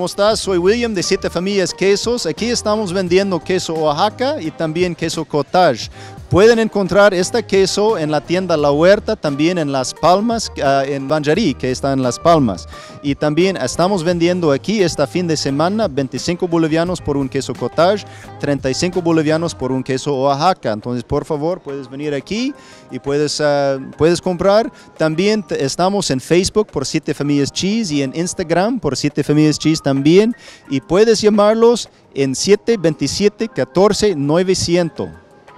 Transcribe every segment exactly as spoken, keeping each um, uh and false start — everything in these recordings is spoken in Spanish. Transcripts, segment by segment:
estás? Soy William de Siete Familias Quesos. Aquí estamos vendiendo queso Oaxaca y también queso cottage. Pueden encontrar este queso en la tienda La Huerta, también en Las Palmas, uh, en Banjarí, que está en Las Palmas. Y también estamos vendiendo aquí este fin de semana veinticinco bolivianos por un queso cottage, treinta y cinco bolivianos por un queso Oaxaca. Entonces, por favor, puedes venir aquí y puedes, uh, puedes comprar. También estamos en Facebook por Siete Familias Cheese y en Instagram por Siete Familias Cheese también. Y puedes llamarlos en siete dos siete, uno cuatro nueve cero cero.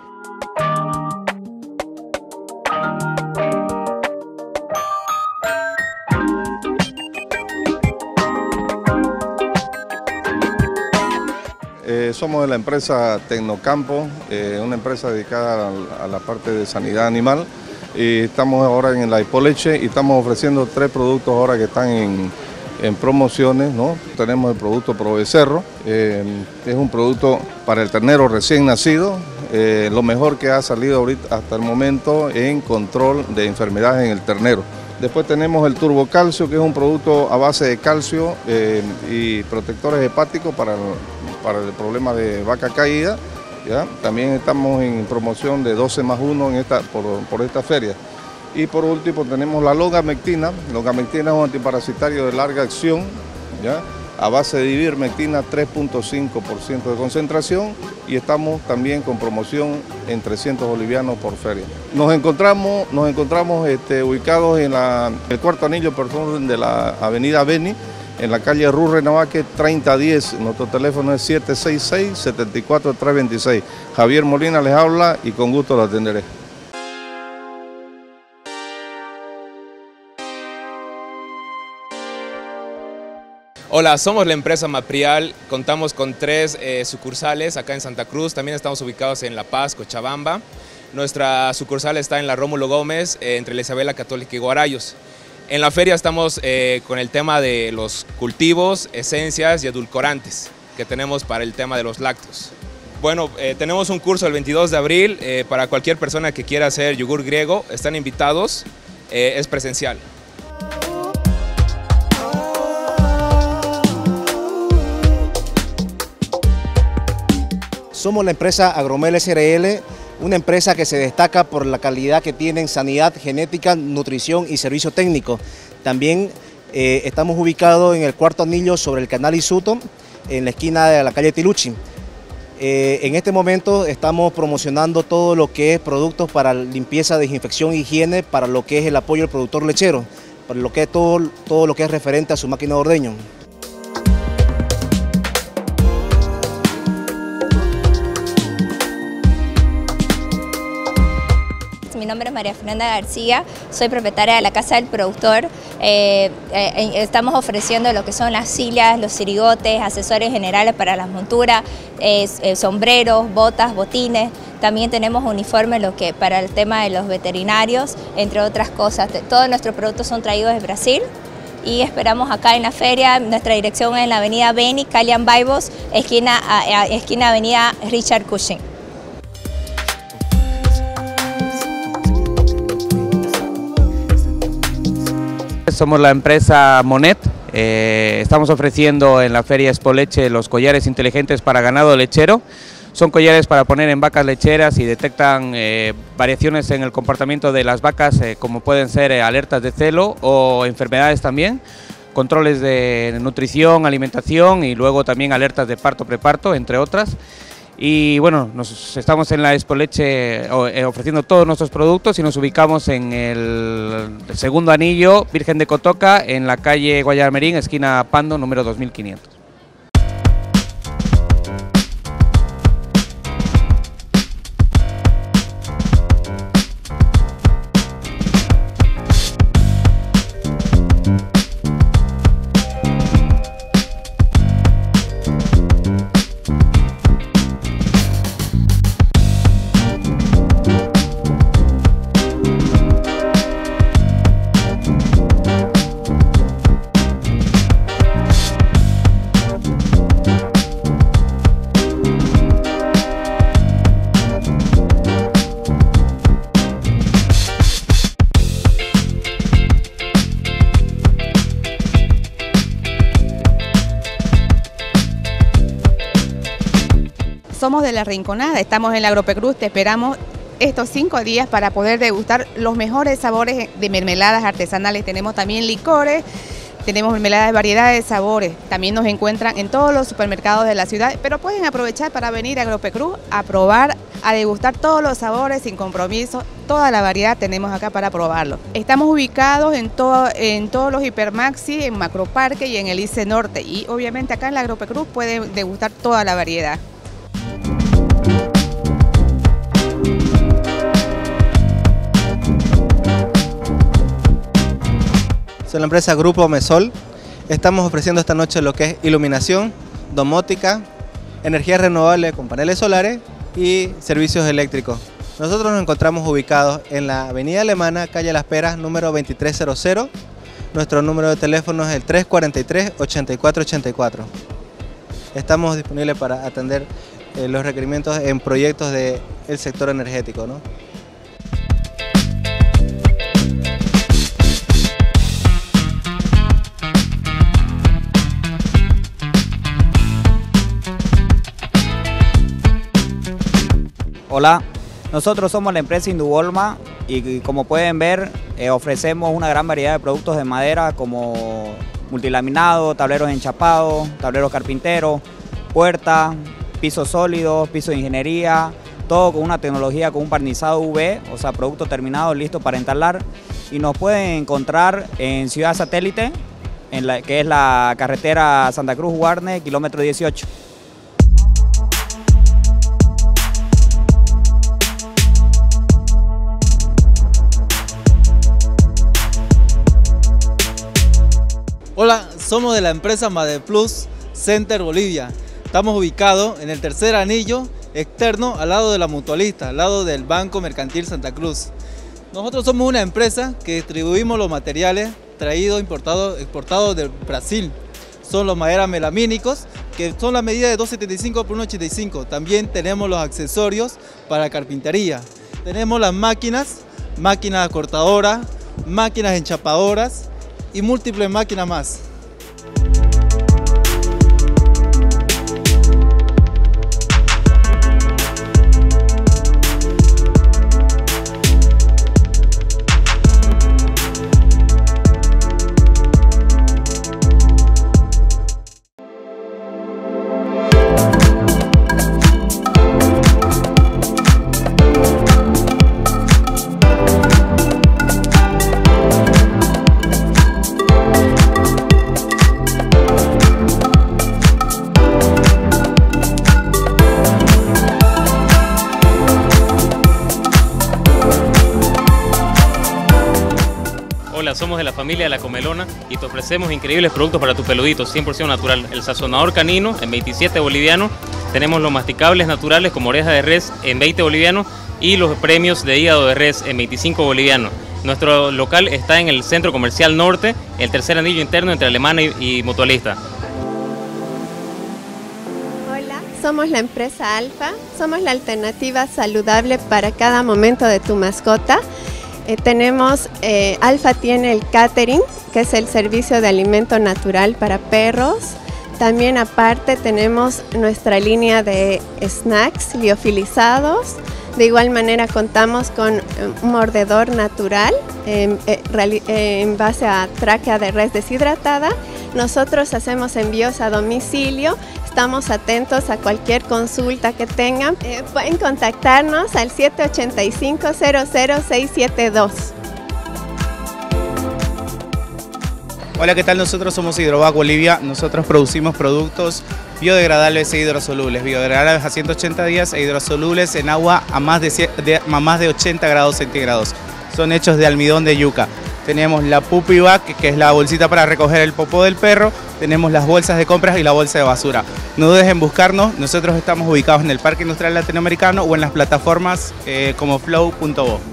Eh, somos de la empresa Tecnocampo, eh, una empresa dedicada a, a la parte de sanidad animal. Y estamos ahora en la Hipoleche y estamos ofreciendo tres productos ahora que están en, en promociones, ¿no? Tenemos el producto Probecerro, eh, es un producto para el ternero recién nacido, eh, lo mejor que ha salido ahorita hasta el momento en control de enfermedades en el ternero. Después tenemos el Turbo Calcio, que es un producto a base de calcio eh, y protectores hepáticos para el, para el problema de vaca caída. ¿Ya? También estamos en promoción de doce más uno en esta, por, por esta feria. Y por último tenemos la Longamectina. Longamectina es un antiparasitario de larga acción, ¿ya? A base de ivermectina, tres punto cinco por ciento de concentración, y estamos también con promoción en trescientos bolivianos por feria. Nos encontramos, nos encontramos este, ubicados en la, el cuarto anillo perdón, de la avenida Beni, en la calle Rurrenabaque treinta diez. Nuestro teléfono es siete seis seis, siete cuatro tres dos seis. Javier Molina les habla y con gusto lo atenderé. Hola, somos la empresa Maprial, contamos con tres eh, sucursales acá en Santa Cruz, también estamos ubicados en La Paz, Cochabamba. Nuestra sucursal está en la Rómulo Gómez, eh, entre la Isabela Católica y Guarayos. En la feria estamos eh, con el tema de los cultivos, esencias y edulcorantes que tenemos para el tema de los lácteos. Bueno, eh, tenemos un curso el veintidós de abril eh, para cualquier persona que quiera hacer yogur griego, están invitados, eh, es presencial. Somos la empresa Agromel S R L, una empresa que se destaca por la calidad que tiene en sanidad, genética, nutrición y servicio técnico. También eh, estamos ubicados en el cuarto anillo sobre el canal Isuto, en la esquina de la calle Tiluchi. Eh, en este momento estamos promocionando todo lo que es productos para limpieza, desinfección, higiene, para lo que es el apoyo al productor lechero, para lo que es todo, todo lo que es referente a su máquina de ordeño. Mi nombre es María Fernanda García, soy propietaria de la Casa del Productor. Eh, eh, estamos ofreciendo lo que son las sillas, los cirigotes, accesorios generales para las monturas, eh, eh, sombreros, botas, botines. También tenemos uniformes lo que, para el tema de los veterinarios, entre otras cosas. Todos nuestros productos son traídos de Brasil y esperamos acá en la feria. Nuestra dirección es en la avenida Beni, calle Ambaibos, esquina, a, a, esquina avenida Richard Cushing. Somos la empresa Monet, eh, estamos ofreciendo en la Feria Expoleche los collares inteligentes para ganado lechero. Son collares para poner en vacas lecheras y detectan eh, variaciones en el comportamiento de las vacas, eh, como pueden ser eh, alertas de celo o enfermedades también, controles de nutrición, alimentación y luego también alertas de parto, preparto, entre otras. Y bueno, nos estamos en la Expoleche ofreciendo todos nuestros productos y nos ubicamos en el segundo anillo Virgen de Cotoca, en la calle Guayarmerín, esquina Pando, número dos mil quinientos. somos de La Rinconada, estamos en la Agropecruz, te esperamos estos cinco días para poder degustar los mejores sabores de mermeladas artesanales. Tenemos también licores, tenemos mermeladas de variedades de sabores. También nos encuentran en todos los supermercados de la ciudad, pero pueden aprovechar para venir a Agropecruz a probar, a degustar todos los sabores sin compromiso. Toda la variedad tenemos acá para probarlo. Estamos ubicados en, todo, en todos los Hipermaxi, en Macroparque y en el I C E Norte. Y obviamente acá en la Agropecruz pueden degustar toda la variedad. Soy la empresa Grupo Mesol. Estamos ofreciendo esta noche lo que es iluminación, domótica, energía renovable con paneles solares y servicios eléctricos. Nosotros nos encontramos ubicados en la avenida Alemana, calle Las Peras, número veintitrés cero cero. Nuestro número de teléfono es el tres cuatro tres, ocho cuatro ocho cuatro. Estamos disponibles para atender eh, los requerimientos en proyectos del sector energético, ¿no? Hola, nosotros somos la empresa Indubolma y como pueden ver eh, ofrecemos una gran variedad de productos de madera como multilaminado, tableros enchapados, tableros carpinteros, puertas, pisos sólidos, pisos de ingeniería, todo con una tecnología con un barnizado U V, o sea, producto terminado listo para instalar. Y nos pueden encontrar en Ciudad Satélite, en la, que es la carretera Santa Cruz-Guarne, kilómetro dieciocho. Hola, somos de la empresa Madeplus Center Bolivia. Estamos ubicados en el tercer anillo externo al lado de la Mutualista, al lado del Banco Mercantil Santa Cruz. Nosotros somos una empresa que distribuimos los materiales traídos, importados, exportados de Brasil. Son los maderas melamínicos, que son la medida de dos setenta y cinco por uno ochenta y cinco. También tenemos los accesorios para carpintería. Tenemos las máquinas, máquinas cortadoras, máquinas enchapadoras y múltiples máquinas más. Hola, somos de la familia de La Comelona y te ofrecemos increíbles productos para tu peludito, cien por ciento natural. El sazonador canino en veintisiete bolivianos, tenemos los masticables naturales como oreja de res en veinte bolivianos y los premios de hígado de res en veinticinco bolivianos. Nuestro local está en el Centro Comercial Norte, el tercer anillo interno entre Alemana y, y Mutualista. Hola, somos la empresa Alfa, somos la alternativa saludable para cada momento de tu mascota. Eh, tenemos, eh, Alfa tiene el catering, que es el servicio de alimento natural para perros. También aparte tenemos nuestra línea de snacks liofilizados. De igual manera contamos con un mordedor natural eh, eh, en base a tráquea de res deshidratada. Nosotros hacemos envíos a domicilio. Estamos atentos a cualquier consulta que tengan. Eh, pueden contactarnos al siete ocho cinco, cero cero seis siete dos. Hola, ¿qué tal? Nosotros somos Hidrovac Bolivia. Nosotros producimos productos biodegradables e hidrosolubles. Biodegradables a ciento ochenta días e hidrosolubles en agua a más de, de, a más de ochenta grados centígrados. Son hechos de almidón de yuca. Tenemos la Puppy Bag, que es la bolsita para recoger el popó del perro. Tenemos las bolsas de compras y la bolsa de basura. No dudes en buscarnos. Nosotros estamos ubicados en el Parque Industrial Latinoamericano o en las plataformas eh, como flow punto bo.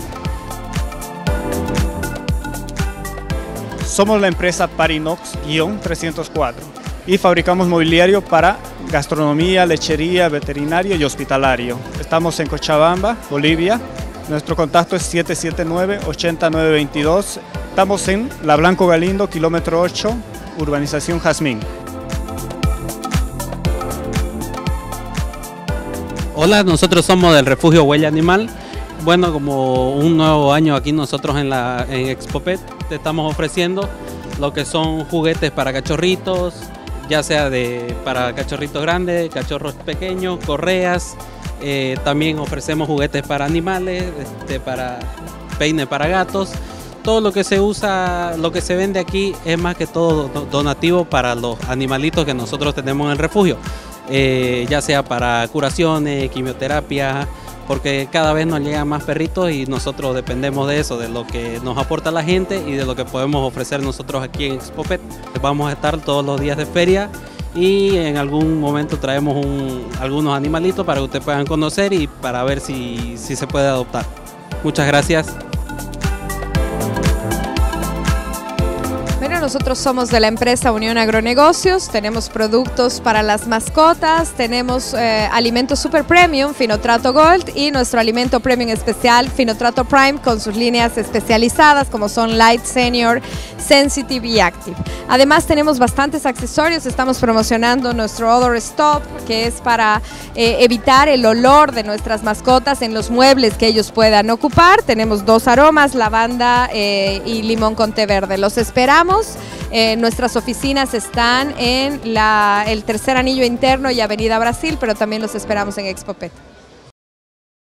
Somos la empresa Parinox trescientos cuatro y fabricamos mobiliario para gastronomía, lechería, veterinario y hospitalario. Estamos en Cochabamba, Bolivia. Nuestro contacto es siete siete nueve, ocho nueve dos dos. Estamos en La Blanco Galindo, kilómetro ocho, urbanización Jazmín. Hola, nosotros somos del Refugio Huella Animal. Bueno, como un nuevo año aquí nosotros en, la, en Expopet te estamos ofreciendo lo que son juguetes para cachorritos, ya sea de, para cachorritos grandes, cachorros pequeños, correas. Eh, también ofrecemos juguetes para animales, este, para peine para gatos. Todo lo que se usa, lo que se vende aquí es más que todo donativo para los animalitos que nosotros tenemos en el refugio. Eh, ya sea para curaciones, quimioterapia, porque cada vez nos llegan más perritos y nosotros dependemos de eso, de lo que nos aporta la gente y de lo que podemos ofrecer nosotros aquí en Expopet. Vamos a estar todos los días de feria y en algún momento traemos un, algunos animalitos para que ustedes puedan conocer y para ver si, si se puede adoptar. Muchas gracias. Bueno, nosotros somos de la empresa Unión Agronegocios, tenemos productos para las mascotas, tenemos eh, alimentos super premium, Finotrato Gold, y nuestro alimento premium especial, Finotrato Prime, con sus líneas especializadas como son Light, Senior, Sensitive y Active. Además tenemos bastantes accesorios, estamos promocionando nuestro Odor Stop, que es para eh, evitar el olor de nuestras mascotas en los muebles que ellos puedan ocupar. Tenemos dos aromas, lavanda eh, y limón con té verde. Los esperamos. Eh, nuestras oficinas están en la, el tercer anillo interno y Avenida Brasil, pero también los esperamos en Expopet.